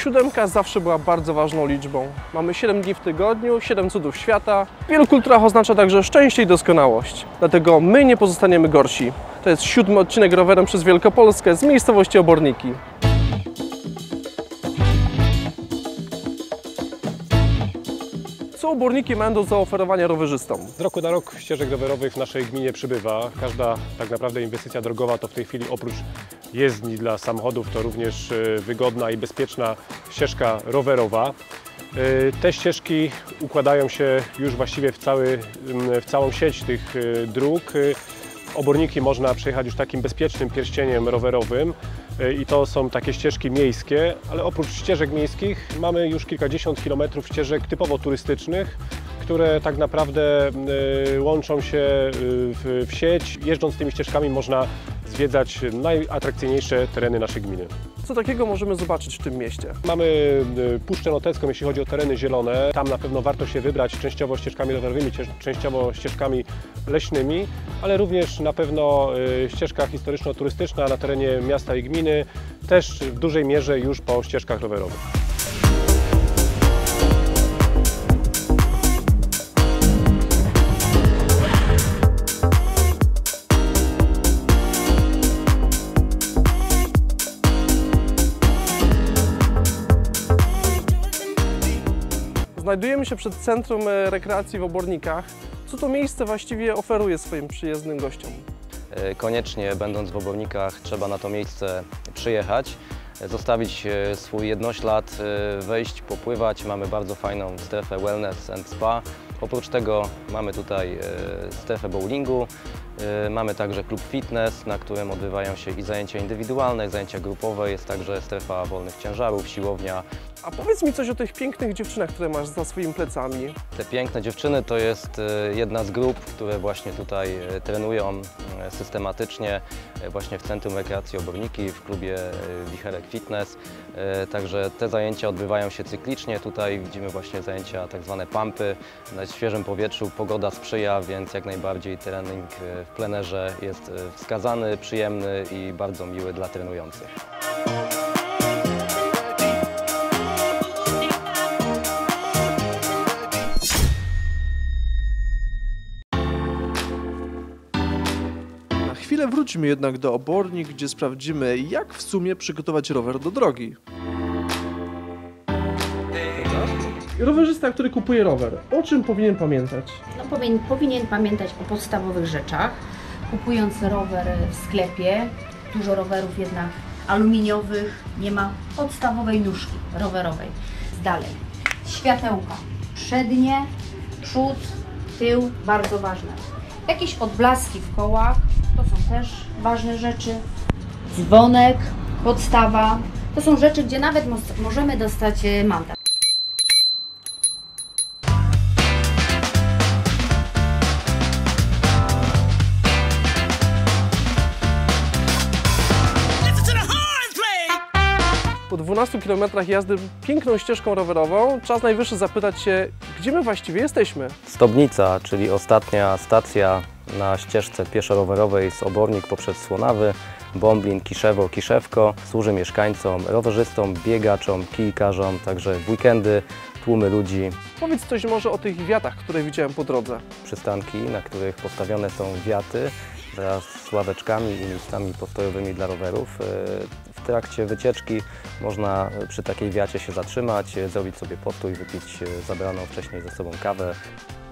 7 zawsze była bardzo ważną liczbą. Mamy 7 dni w tygodniu, 7 cudów świata. W wielu kulturach oznacza także szczęście i doskonałość. Dlatego my nie pozostaniemy gorsi. To jest 7. odcinek rowerem przez Wielkopolskę z miejscowości Oborniki. Co Oborniki mają do zaoferowania rowerzystom? Z roku na rok ścieżek rowerowych w naszej gminie przybywa. Każda tak naprawdę inwestycja drogowa to w tej chwili oprócz jezdni dla samochodów to również wygodna i bezpieczna ścieżka rowerowa. Te ścieżki układają się już właściwie w całą sieć tych dróg. Oborniki można przejechać już takim bezpiecznym pierścieniem rowerowym i to są takie ścieżki miejskie, ale oprócz ścieżek miejskich mamy już kilkadziesiąt kilometrów ścieżek typowo turystycznych, które tak naprawdę łączą się w sieć. Jeżdżąc tymi ścieżkami można zwiedzać najatrakcyjniejsze tereny naszej gminy. Co takiego możemy zobaczyć w tym mieście? Mamy Puszczę Notecką, jeśli chodzi o tereny zielone. Tam na pewno warto się wybrać częściowo ścieżkami rowerowymi, częściowo ścieżkami leśnymi, ale również na pewno ścieżka historyczno-turystyczna na terenie miasta i gminy, też w dużej mierze już po ścieżkach rowerowych. Znajdujemy się przed Centrum Rekreacji w Obornikach. Co to miejsce właściwie oferuje swoim przyjezdnym gościom? Koniecznie, będąc w Obornikach, trzeba na to miejsce przyjechać, zostawić swój jednoślad, wejść, popływać. Mamy bardzo fajną strefę wellness and spa. Oprócz tego mamy tutaj strefę bowlingu, mamy także klub fitness, na którym odbywają się i zajęcia indywidualne, i zajęcia grupowe. Jest także strefa wolnych ciężarów, siłownia. A powiedz mi coś o tych pięknych dziewczynach, które masz za swoimi plecami. Te piękne dziewczyny to jest jedna z grup, które właśnie tutaj trenują systematycznie właśnie w Centrum Rekreacji Oborniki, w klubie Wicherek Fitness. Także te zajęcia odbywają się cyklicznie. Tutaj widzimy właśnie zajęcia tak zwane pumpy na świeżym powietrzu. Pogoda sprzyja, więc jak najbardziej trening w plenerze jest wskazany, przyjemny i bardzo miły dla trenujących. Na chwilę wróćmy jednak do Obornik, gdzie sprawdzimy, jak w sumie przygotować rower do drogi. Rowerzysta, który kupuje rower, o czym powinien pamiętać? No, powinien pamiętać o podstawowych rzeczach. Kupując rower w sklepie, dużo rowerów jednak aluminiowych, nie ma podstawowej nóżki rowerowej. Dalej, światełka przednie, przód, tył, bardzo ważne. Jakieś odblaski w kołach, to są też ważne rzeczy. Dzwonek, podstawa, to są rzeczy, gdzie nawet możemy dostać mandat. Po 12 km jazdy piękną ścieżką rowerową czas najwyższy zapytać się, gdzie my właściwie jesteśmy. Stobnica, czyli ostatnia stacja na ścieżce pieszo-rowerowej z Obornik poprzez Słonawy, Bomblin, Kiszewo, Kiszewko, służy mieszkańcom, rowerzystom, biegaczom, kijkarzom, także w weekendy tłumy ludzi. Powiedz coś może o tych wiatach, które widziałem po drodze. Przystanki, na których postawione są wiaty wraz z ławeczkami i miejscami postojowymi dla rowerów. W trakcie wycieczki można przy takiej wiacie się zatrzymać, zrobić sobie postój, wypić zabraną wcześniej ze sobą kawę.